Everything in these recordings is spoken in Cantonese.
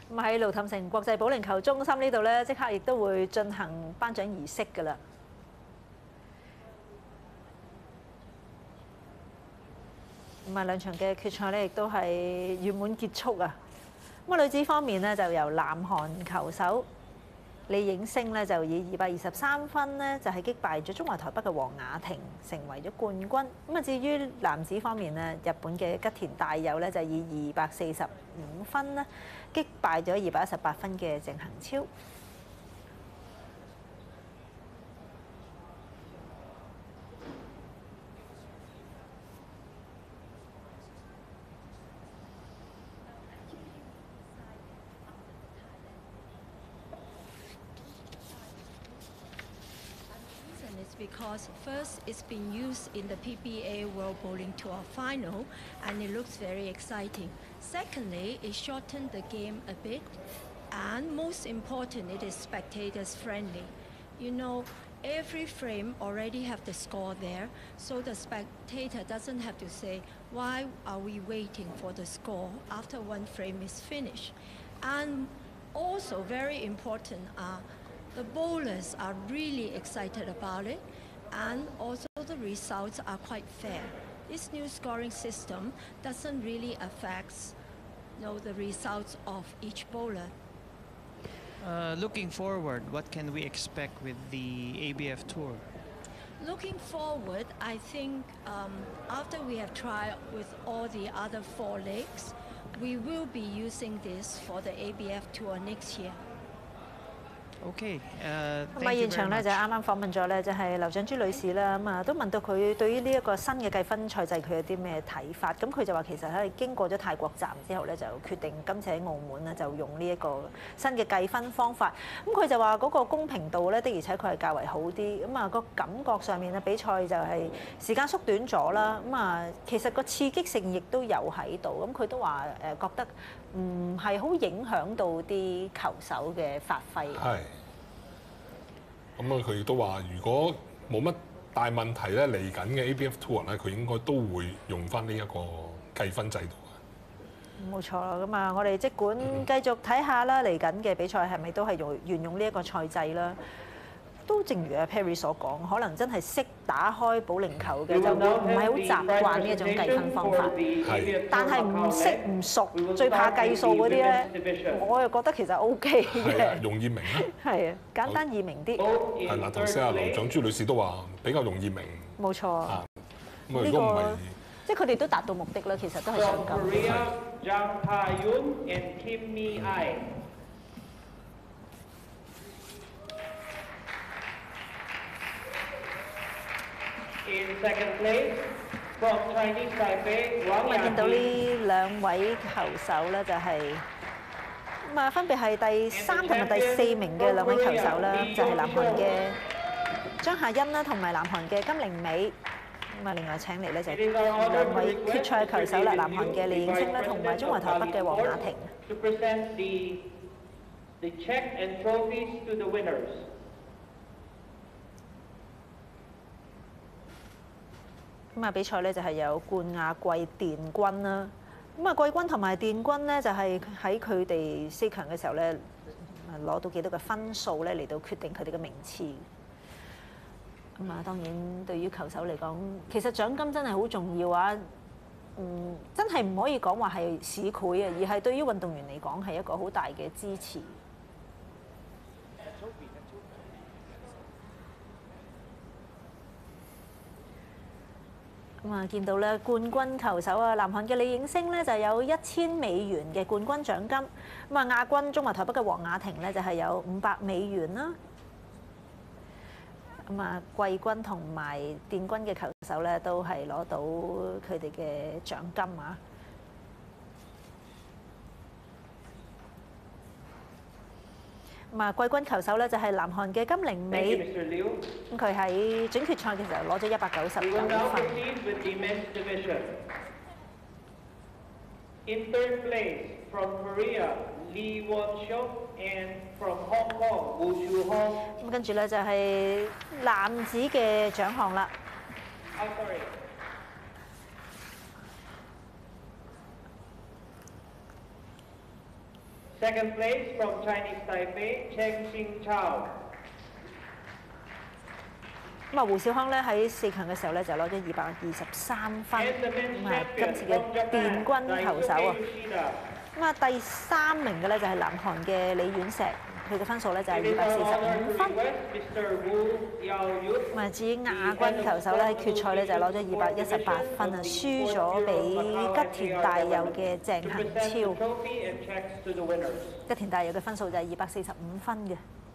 咁喺盧氹城國際保齡球中心呢度咧，即刻亦都會進行頒獎儀式㗎啦。咁啊，兩場嘅決賽咧，亦都係圓滿結束啊！咁啊，女子方面咧，就由南韓球手李影星咧，就以223分咧，就係擊敗咗中華台北嘅黃雅婷，成為咗冠軍。咁啊，至於男子方面咧，日本嘅吉田大佑咧，就以245分咧，擊敗咗218分嘅鄭恒超。 Because first, it's been used in the PBA World Bowling Tour final, and it looks very exciting. Secondly, it shortened the game a bit, and most important, it is spectators friendly. You know, every frame already have the score there, so the spectator doesn't have to say, why are we waiting for the score after one frame is finished? And also very important the bowlers are really excited about it, and also the results are quite fair. This new scoring system doesn't really affect the results of each bowler. Looking forward, what can we expect with the ABF Tour? Looking forward, I think after we have tried with all the other 4 legs, we will be using this for the ABF Tour next year. OK， 咁啊，現場咧就啱啱訪問咗咧，就係劉長珠女士啦。咁啊，都問到佢對於呢一個新嘅計分賽制，佢有啲咩睇法？咁佢就話其實喺經過咗泰國站之後咧，就決定今次喺澳門咧就用呢一個新嘅計分方法。咁佢就話嗰個公平度咧的而且確係較為好啲。咁啊，個感覺上面咧比賽就係時間縮短咗啦。咁啊，其實個刺激性亦都有喺度。咁佢都話覺得唔係好影響到啲球手嘅發揮。 係。咁啊，佢亦都話，如果冇乜大問題咧，嚟緊嘅 ABF Tour 咧，佢應該都會用翻呢一個計分制度嘅。 冇錯啦，咁啊，我哋即管繼續睇下啦，嚟緊嘅比賽係咪都係沿用呢一個賽制啦？都正如阿 Perry 所講，可能真係識打開保齡球嘅就唔係好習慣呢一種計分方法。 係。 但係唔識唔熟，最怕計數嗰啲咧，我又覺得其實 OK 嘅。 係啊，容易明啦。 係啊，簡單易明啲。 係嗱，頭先阿劉長珠女士都話比較容易明。 冇錯。 啊，咁啊，如果唔係， 即係佢哋都達到目的啦，其實都係想咁。咁啊，見到呢兩位球手咧，就係咁啊，分別係第3同埋第4名嘅兩位球手啦，就係南韓嘅張夏欣啦，同埋南韓嘅金玲美。咁啊，另外請嚟咧就係兩位決賽球手啦，南韓嘅李影星啦，同埋中華台北嘅黃雅婷。咁啊，比賽咧就係有冠亞季殿軍啦。咁啊，季軍同埋殿軍咧就係喺佢哋4強嘅時候咧，攞到幾多嘅分數咧嚟到決定佢哋嘅名次。咁啊，當然對於球手嚟講，其實獎金真係好重要啊！真係唔可以講話係市儈啊，而係對於運動員嚟講係一個好大嘅支持。咁啊，見到咧冠軍球手啊，南韓嘅李影星咧就有$1000嘅冠軍獎金。咁啊，亞軍中華台北嘅黃雅婷咧就係有$500啦。咁啊，季軍同埋殿軍嘅球手咧都係攞到佢哋嘅獎金啊。咁啊，季軍球手咧就係南韓嘅金玲美，咁佢喺準決賽嘅時候攞咗199分。 In third place from Korea, Lee Won-seok, and from Hong Kong, Woo Chu-hong。 咁跟住咧就係男子嘅獎項啦。 sorry。 Second place from Chinese Taipei, Cheng Xing Chao. 咁啊，胡兆康咧喺4強嘅時候咧就攞咗223分， And the men's 咁啊 champion 今次嘅 from 殿 Japan, 軍球手啊， Daisuke Yoshida. 咁啊第3名嘅咧就係南韓嘅李婉石，佢嘅分數咧就係 It is our honor 245 to 分。 request Mr. Wu Yaoyut. 咁啊至於亞軍球手咧喺決賽咧就攞咗218分啊，輸咗俾吉田大佑嘅鄭 To 恒 present the 超。 trophy and checks to the winners. 吉田大佑嘅分數就係245分嘅。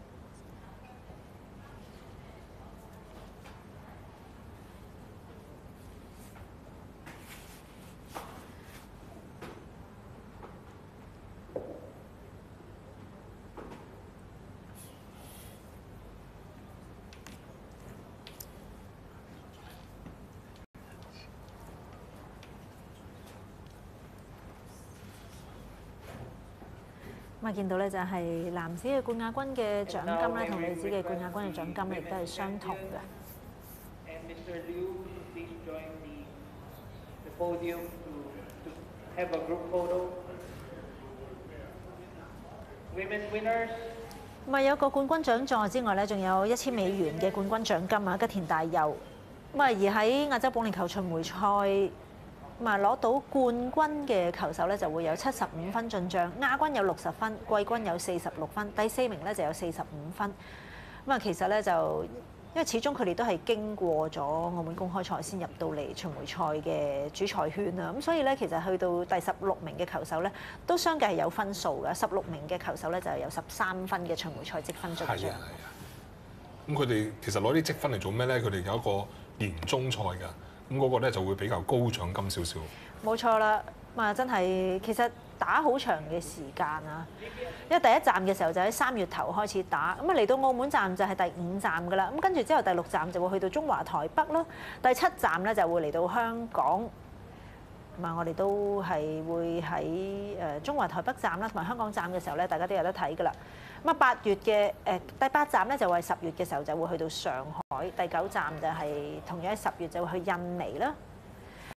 咁啊，見到咧就係男子嘅冠亞軍嘅獎金咧，同女子嘅冠亞軍嘅獎金亦都係相同嘅。 And Mr. Liu, please join the podium to have a group photo. Women's winners. 咁啊，有個冠軍獎座之外咧，仲有1000美元嘅冠軍獎金啊，吉田大佑。咁啊，而喺亞洲保齡球巡迴賽，咁啊攞到冠軍嘅球手咧就會有75分進帳，亞軍有60分，季軍有46分，第4名咧就有45分。咁啊，其實咧就因為始終佢哋都係經過咗澳門公開賽先入到嚟巡迴賽嘅主賽圈啊，咁所以咧其實去到第16名嘅球手咧都相繼係有分數嘅，16名嘅球手咧就有13分嘅巡迴賽積分進帳。 咁佢哋其實攞啲積分嚟做咩咧？佢哋有一個年終賽㗎，咁嗰個咧就會比較高獎金少少。 冇錯啦，咁啊真係其實打好長嘅時間啊，因為第一站嘅時候就喺3月頭開始打，咁啊嚟到澳門站就係第5站㗎啦，咁跟住之後第6站就會去到中華台北啦，第7站咧就會嚟到香港，咁啊我哋都係會喺中華台北站啦同埋香港站嘅時候咧，大家都有得睇㗎啦。咁啊8月嘅第8站咧就係10月嘅時候就會去到上海，第9站就係同樣喺10月就會去印尼啦。